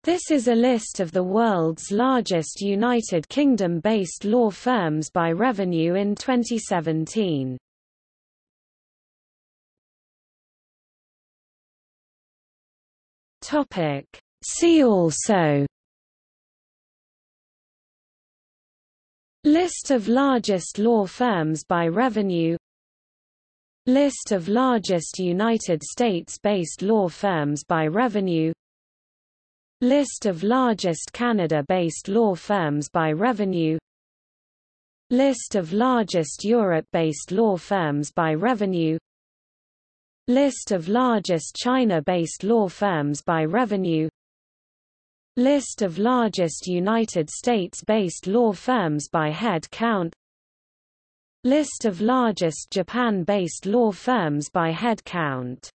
This is a list of the world's largest United Kingdom-based law firms by revenue in 2017. See also: List of largest law firms by revenue, List of largest United States-based law firms by revenue, List of largest Canada-based law firms by revenue, List of largest Europe-based law firms by revenue, List of largest China-based law firms by revenue, List of largest United States-based law firms by head count, List of largest Japan-based law firms by head count.